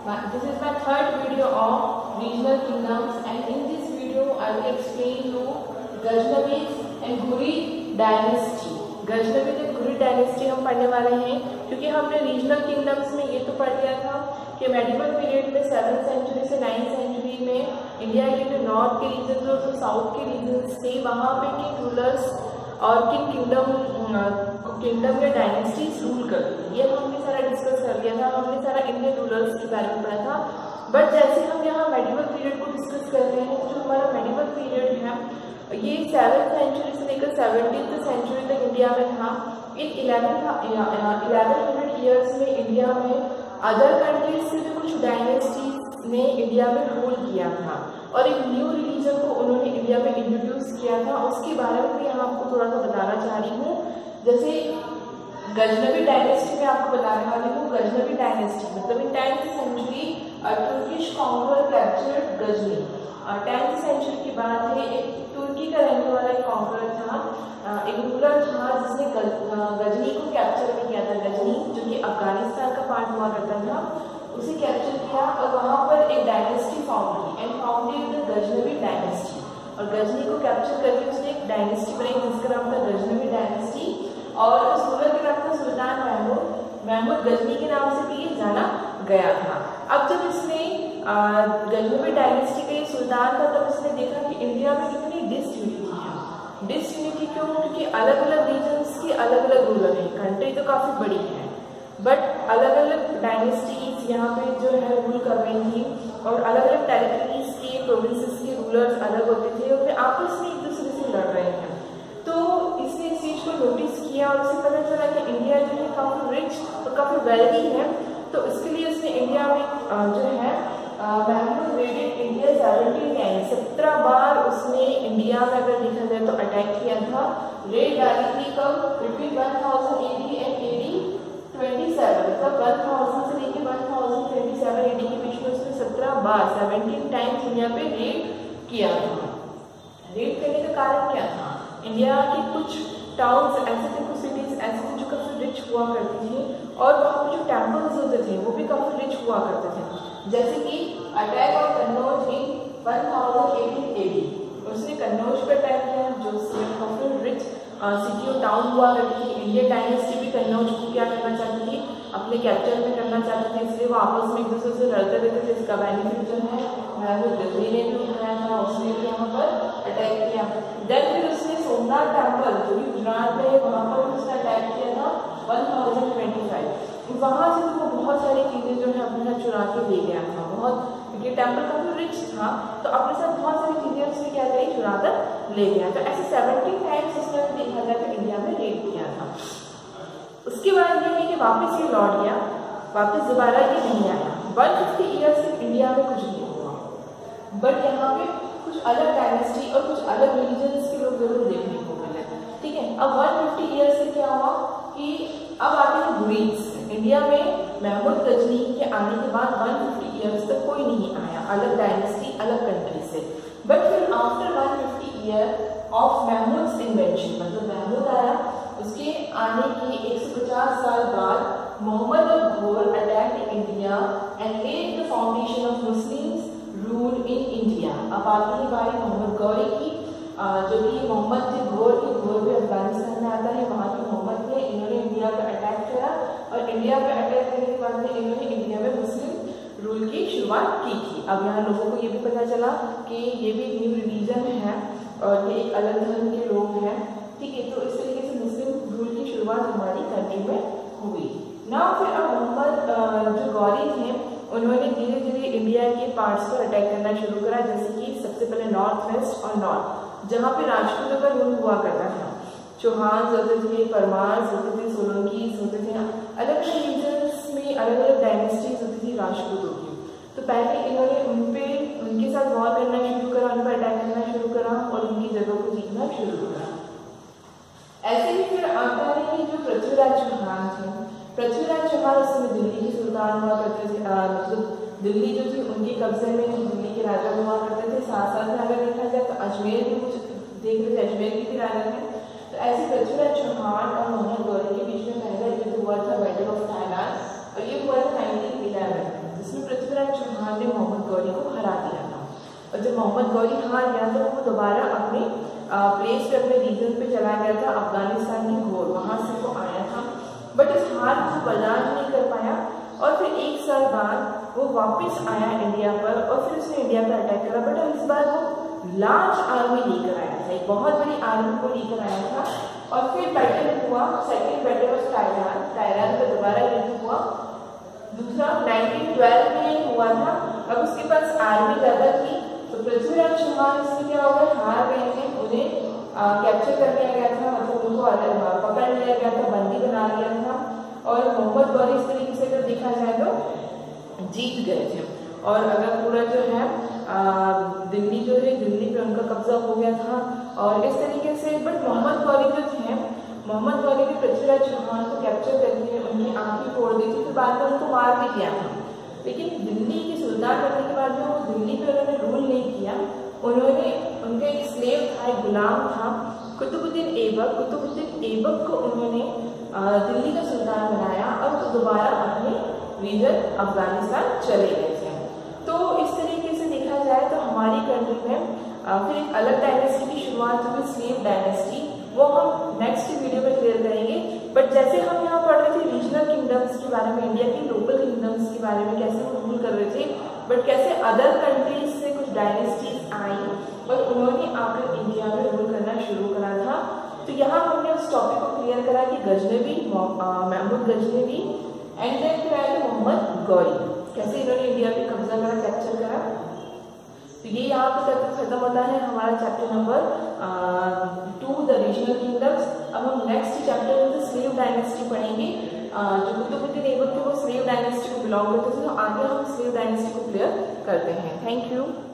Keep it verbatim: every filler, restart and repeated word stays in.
This is my third video of regional kingdoms, and in this video I will explain you Ghaznavids and ghurids dynasty. Ghaznavids and ghurids dynasty हम पढ़ने वाले हैं, क्योंकि हमने regional kingdoms में ये तो पढ़ लिया था कि मेडिवल पीरियड में सेवन सेंचुरी से नाइन्थ सेंचुरी में इंडिया के जो नॉर्थ के रीजन और जो साउथ के रीजन थे वहाँ पे किन रूलर्स और किन किंगडम किंगडम या डायनेस्टीज रूल करती थी, ये हमने सारा डिस्कस कर लिया था। हमने सारा इंडियन रूलर्स के बारे में पढ़ा था। बट जैसे हम यहाँ मेडिवल पीरियड को डिस्कस कर रहे हैं, जो हमारा मेडिवल पीरियड है ये सेवन सेंचुरी से लेकर सेवनटीन्थ सेंचुरी तक इंडिया में था। In eleven eleven hundred years में इंडिया में अदर कंट्रीज से भी कुछ डायनेस्टीज ने इंडिया में रूल किया था और एक न्यू रिलीजन को उन्होंने इंडिया में इंट्रोड्यूस किया था। उसके बारे में भी यहाँ आपको थोड़ा सा बताना चाह रही हूँ। जैसे गजनवी डायनेस्टी में आपको बताने वाली हूँ। गजनवी डायनेस्टी मतलब in tenth century Turkish conqueror captured Ghazni. Tenth century की बात है, एक तुर्की का रहने वाला एक कॉन्करर था, एक रूलर था जिसने गजनी को कैप्चर भी किया था। गजनी जो कि अफगानिस्तान का पार्ट हुआ करता था, उसे कैप्चर किया और वहाँ पर एक डायनेस्टी फाउंड की and founded the Ghaznavi dynasty. और गजनी को कैप्चर करके उसने एक डायनेस्टी बनाई जिसका नाम था गजनवी डायनेस्टी। और उस रूलर के नाम था सुल्तान महमूद। महमूद गजनी के नाम से भी जाना गया था। अब जब इसने गजनवी डायनेस्टी का ये सुल्तान था, तब इसने देखा कि इंडिया में कितनी डिसयूनिटी है। डिसयूनिटी क्यों? क्योंकि अलग अलग रीजन्स की अलग अलग रूलर है। कंट्री तो काफी बड़ी है बट अलग अलग डायनेस्टीज यहाँ पे जो है रूल कर रही थी और अलग अलग टेरिटरीज के प्रोविंसेस के रूलर्स अलग होते थे और वे आपस में एक दूसरे से लड़ रहे हैं। तो इसने इस चीज को नोटिस किया और उसे पता चला कि इंडिया जो है काफी रिच और काफी वेल्दी है। तो इसके लिए उसने इंडिया में जो है Mahmud raided India seventeen times, सत्रह बार उसने इंडिया में अगर देखा जाए तो अटैक किया था। रेड डाली थी कब? Between one thousand eighty and eighty twenty seven, मतलब वन थाउजेंड से लेकर one thousand twenty seven AD के बीच में उसने सत्रह बार सेवनटीन टाइम्स इंडिया पे रेड किया था। रेड करने का कारण क्या था? इंडिया के कुछ टाउन्स ऐसे थे, कुछ सिटीज ऐसे थे जो काफी रिच हुआ करती थी और वहाँ पर जो टेम्पल्स होते थे वो भी काफी रिच हुआ करते थे। जैसे कि attack on Kannauj in one thousand eighteen AD, उसने कन्नौज पर अटैक किया जो काफी रिच सिटी और टाउन हुआ करती थी। इंडियन डायनेस्टी भी कन्नौज को क्या करना चाहती थी? अपने कैप्चर में करना चाहते थे, इसलिए वो आपस में एक दूसरे से लड़ते रहते थे। इसका बेनिफिट जो है महमूद गजनी ने भी उठाया था, उसने भी यहाँ पर अटैक किया। देन फिर उसने सोमनाथ टेम्पल जो कि गुजरात में है वहाँ पर भी उसने अटैक किया था वन थाउजेंड ट्वेंटी फाइव। वहाँ से तो वो बहुत सारी चीज़ें जो है अपने साथ चुरा के ले गया था, बहुत, क्योंकि टेम्पल काफी रिच था तो अपने साथ बहुत सारी चीज़ें उसने क्या करी? चुरा कर ले गया। तो ऐसे सेवनटीन टाइम्स उसने देखा जाए तो इंडिया में रेड किया था। उसके बाद ये है कि वापस ये लौट गया, वापस दोबारा ये नहीं आया। वन फिफ्टी ईयर्स तक इंडिया में कुछ नहीं हुआ, बट यहाँ पे कुछ अलग डायनेस्टी और कुछ अलग रिलीजन्स के लोग जरूर देखने को मिले। ठीक है, अब वन फिफ्टी ईयर्स से क्या हुआ कि अब आते हैं ghurids। इंडिया में महमूद गजनी के आने के बाद वन फिफ्टी ईयर्स तक कोई नहीं आया अलग डायनेस्टी अलग कंट्री से। बट फिर after one fifty year of Mahmud invention, मतलब महमूद आया, उसके आने के एक सौ पचास साल बाद Mohammad of Ghor attacked India and led the foundation of Muslims rule in India. अब आती है बारी मोहम्मद गौरी की, जो कि मोहम्मद थे घोर के। घोर भी अफगानिस्तान में आता है, वहाँ के मोहम्मद थे। इन्होंने इंडिया पर अटैक किया और इंडिया पर अटैक करने के बाद में इन्होंने इंडिया में मुस्लिम रूल की शुरुआत की थी। अब यहाँ लोगों को ये भी पता चला कि ये भी न्यू रिलीजन है और ये एक अलग धर्म के लोग हैं। ठीक है, तो इस तरीके से मुस्लिम रूल की शुरुआत हमारी कंट्री में हुई ना। फिर अब मोहम्मद जो गौरी थे उन्होंने धीरे धीरे इंडिया के पार्ट्स पर अटैक करना शुरू करा, जैसे कि सबसे पहले नॉर्थ वेस्ट और नॉर्थ, जहाँ पे राजपूतों का रूल हुआ करता था। चौहान होते थे, परमार्स होते थे, सोलंकीज होते थे, अलग अलग रीजन्स में अलग अलग डायनेस्टीज होती थी राजपूतों की। तो पहले इन्होंने उन पे उनके साथ वॉर करना शुरू करा, उन पर अटैक करना शुरू करा और उनकी जगह को जीतना शुरू करा। ऐसे ही फिर आता है कि जो पृथ्वीराज चौहान थे, पृथ्वीराज चौहान उस समय दिल्ली के सुल्तान हुआ करते थे, मतलब दिल्ली जो थी उनके कब्जे में थी, दिल्ली के राजा हुआ करते थे। साथ साथ में अगर देखा जाए तो अजमेर भी कुछ देख रहे थे, अजमेर के भी राजा थे। तो ऐसे पृथ्वीराज चौहान और मोहम्मद गौरी के बीच में पहला युद्ध हुआ था बैटल ऑफ थाईलैंड और ये हुआ था नाइनटीन इलेवन, जिसमें पृथ्वीराज और जब मोहम्मद गौरी हार गया तो वो दोबारा अपने प्लेस पे, अपने रीजन पे चला गया था, अफगानिस्तान की घोर, वहां से वो आया था। बट इस हार को बर्दाश्त नहीं कर पाया और फिर एक साल बाद वो वापस आया इंडिया पर और फिर उसने इंडिया पर अटैक करा। बट इस बार वो लार्ज आर्मी लेकर आया था, एक बहुत बड़ी आर्मी को लेकर आया था। और फिर बैटल हुआ, second battle of Tarain, Tarain का दोबारा युद्ध हुआ, दूसरा नाइनटीन ट्वेल्व में हुआ था। अब उसके पास आर्मी ज्यादा थी तो पृथ्वीराज चौहान से क्या हो गया, हार गए थे, उन्हें कैप्चर कर लिया गया था, मतलब उनको पकड़ लिया गया था, बंदी बना लिया था। और मोहम्मद गौरी इस तरीके से अगर देखा जाए तो जीत गए थे। और अगर पूरा जो है दिल्ली जो है दिल्ली पे उनका कब्जा हो गया था और इस तरीके से। बट मोहम्मद गौरी जो थे, मोहम्मद गौरी ने पृथ्वीराज चौहान को कैप्चर करके उनकी आंखें फोड़ दी थी, फिर बाद में उनको मार भी किया था। लेकिन दिल्ली की सुल्तान बनने के बाद जो दिल्ली पे उन्होंने रूल नहीं किया, उन्होंने उनका एक स्लेव था, एक गुलाम था, कुतुबुद्दीन ऐबक, कुतुबुद्दीन ऐबक को उन्होंने दिल्ली का सुल्तान बनाया और वो दोबारा अपने रीजन अफगानिस्तान चले गए थे। तो इस तरीके से देखा जाए तो हमारी कंट्री में फिर एक अलग डायनेस्टी की शुरुआत हुई, स्लेव डायनेस्टी, वो हम नेक्स्ट वीडियो में क्लियर करेंगे। बट जैसे हम यहाँ पढ़ रहे थे रीजनल किंगडम्स के बारे में, इंडिया की लोकल किंगडम्स के बारे में, कैसे वो रूल कर रहे थे, बट कैसे अदर कंट्रीज से कुछ डायनेस्टीज आई और उन्होंने आकर इंडिया में रूल करना शुरू करा था। तो यहाँ हमने उस टॉपिक को क्लियर करा कि गजनवी, महमूद गजनवी एंड देन फिर आए थे मोहम्मद गौरी, कैसे इन्होंने इंडिया पे कब्जा करा, कैप्चर करा। तो ये यहाँ पे खत्म होता है हमारा chapter number two, the regional kingdoms. अब हम नेक्स्ट चैप्टर में स्लेव डायनेस्टी पढ़ेंगे। जो कुतुबुद्दीन ऐबक थे वो स्लेव डायनेस्टी को बिलोंग करते थे, तो आगे हम स्लेव डायनेस्टी को क्लियर करते हैं। Thank you.